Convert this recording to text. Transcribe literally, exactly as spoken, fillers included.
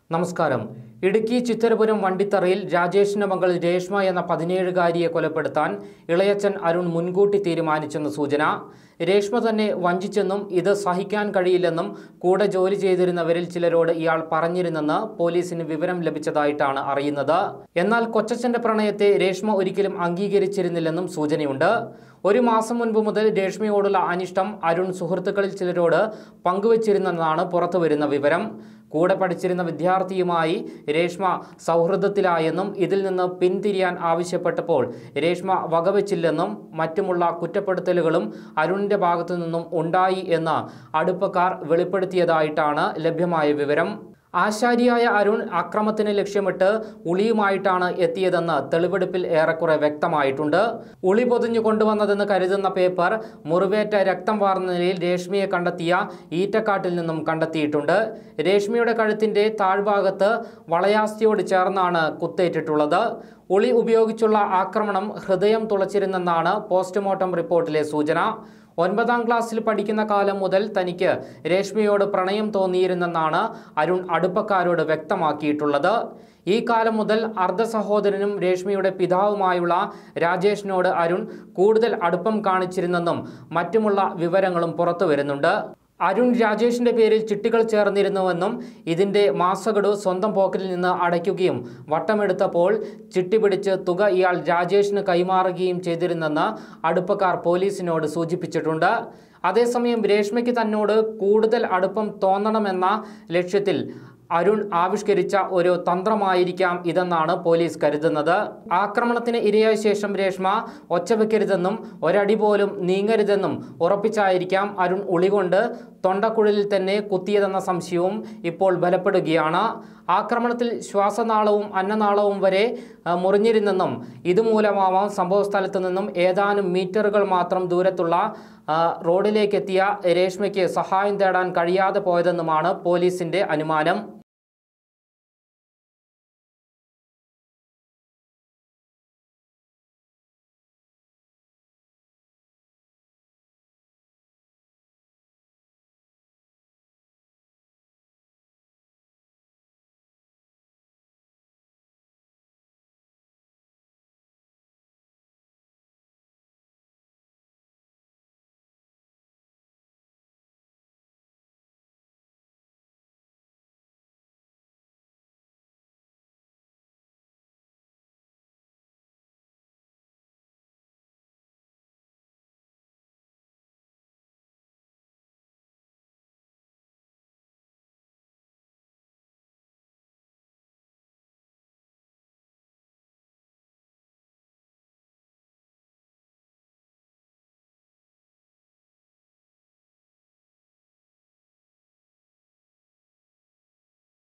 നമസ്കാരം. ഇടുക്കി ചിത്തരപുരം വണ്ടിത്തറയിൽ രാജേഷിന്റെ മകൾ രേഷ്മ എന്ന പതിനേഴുകാരിയെ കൊലപ്പെടുത്താൻ ഇളയച്ചൻ അരുൺ മുൻകൂട്ടി തീരുമാനിച്ചെന്ന് സൂചന. രേഷ്മ തന്നെ വഞ്ചിച്ചെന്നും ഇത് സഹിക്കാൻ കഴിയില്ലെന്നും കൂടെ ജോലി ചെയ്തിരുന്നവരിൽ ചിലരോട് ഇയാൾ പറഞ്ഞിരുന്നെന്ന് പോലീസിന് വിവരം ലഭിച്ചതായിട്ടാണ് അറിയുന്നത്. എന്നാൽ കൊച്ചച്ഛന്റെ പ്രണയത്തെ രേഷ്മ ഒരിക്കലും അംഗീകരിച്ചിരുന്നില്ലെന്നും സൂചനയുണ്ട്. ഒരു മാസം മുൻപ് മുതൽ രേഷ്മയോടുള്ള അനിഷ്ടം അരുൺ സുഹൃത്തുക്കളിൽ ചിലരോട് പങ്കുവച്ചിരുന്നെന്നാണ് പുറത്തുവരുന്ന വിവരം. കൂടെ പഠിച്ചിരുന്ന വിദ്യാർത്ഥിയുമായി രേഷ്മ സൗഹൃദത്തിലായെന്നും ഇതിൽ നിന്ന് പിന്തിരിയാൻ ആവശ്യപ്പെട്ടപ്പോൾ രേഷ്മ വകവെച്ചില്ലെന്നും മറ്റുമുള്ള കുറ്റപ്പെടുത്തലുകളും അരുണിന്റെ ഭാഗത്തു നിന്നും ഉണ്ടായി എന്ന് അടുപ്പക്കാർ വെളിപ്പെടുത്തിയതായിട്ടാണ് ലഭ്യമായ വിവരം. ആശാരിയായ അരുൺ അക്രമത്തിന് ലക്ഷ്യമിട്ട് ഉളിയുമായിട്ടാണ് എത്തിയതെന്ന് തെളിവെടുപ്പിൽ ഏറെക്കുറെ വ്യക്തമായിട്ടുണ്ട്. ഉളി പൊതിഞ്ഞു കൊണ്ടുവന്നതെന്ന് കരുതുന്ന പേപ്പർ മുറിവേറ്റ രക്തം വാർന്ന നിലയിൽ രേഷ്മയെ കണ്ടെത്തിയ ഈറ്റക്കാട്ടിൽ നിന്നും കണ്ടെത്തിയിട്ടുണ്ട്. രേഷ്മയുടെ കഴുത്തിന്റെ താഴ്ഭാഗത്ത് വളയാസ്തിയോട് ചേർന്നാണ് കുത്തേറ്റിട്ടുള്ളത്. ഉളി ഉപയോഗിച്ചുള്ള ആക്രമണം ഹൃദയം തുളച്ചിരുന്നെന്നാണ് പോസ്റ്റ്മോർട്ടം റിപ്പോർട്ടിലെ സൂചന. ഒൻപതാം ക്ലാസ്സിൽ പഠിക്കുന്ന കാലം മുതൽ തനിക്ക് രേഷ്മയോട് പ്രണയം തോന്നിയിരുന്നെന്നാണ് അരുൺ അടുപ്പക്കാരോട് വ്യക്തമാക്കിയിട്ടുള്ളത്. ഈ കാലം മുതൽ അർദ്ധ സഹോദരനും രേഷ്മയുടെ പിതാവുമായുള്ള രാജേഷിനോട് അരുൺ കൂടുതൽ അടുപ്പം കാണിച്ചിരുന്നെന്നും മറ്റുമുള്ള വിവരങ്ങളും പുറത്തു വരുന്നുണ്ട്. അരുൺ രാജേഷിന്റെ പേരിൽ ചിട്ടികൾ ചേർന്നിരുന്നുവെന്നും ഇതിന്റെ മാസഗഡു സ്വന്തം പോക്കറ്റിൽ നിന്ന് അടയ്ക്കുകയും വട്ടമെടുത്തപ്പോൾ ചിട്ടി പിടിച്ച് തുക ഇയാൾ രാജേഷിന് കൈമാറുകയും ചെയ്തിരുന്നെന്ന് അടുപ്പക്കാർ പോലീസിനോട് സൂചിപ്പിച്ചിട്ടുണ്ട്. അതേസമയം രേഷ്മയ്ക്ക് തന്നോട് കൂടുതൽ അടുപ്പം തോന്നണമെന്ന ലക്ഷ്യത്തിൽ അരുൺ ആവിഷ്കരിച്ച ഒരു തന്ത്രമായിരിക്കാം ഇതെന്നാണ് പോലീസ് കരുതുന്നത്. ആക്രമണത്തിന് ഇരയായ ശേഷം രേഷ്മ ഒച്ചവെക്കരുതെന്നും ഒരടി പോലും നീങ്ങരുതെന്നും ഉറപ്പിച്ചായിരിക്കാം അരുൺ ഉളികൊണ്ട് തൊണ്ടക്കുഴലിൽ തന്നെ കുത്തിയതെന്ന സംശയവും ഇപ്പോൾ ബലപ്പെടുകയാണ്. ആക്രമണത്തിൽ ശ്വാസനാളവും അന്നനാളവും വരെ മുറിഞ്ഞിരുന്നെന്നും ഇതുമൂലമാവാം സംഭവസ്ഥലത്തു നിന്നും ഏതാനും മീറ്ററുകൾ മാത്രം ദൂരത്തുള്ള റോഡിലേക്കെത്തിയ രേഷ്മയ്ക്ക് സഹായം തേടാൻ കഴിയാതെ പോയതെന്നുമാണ് പോലീസിന്റെ അനുമാനം.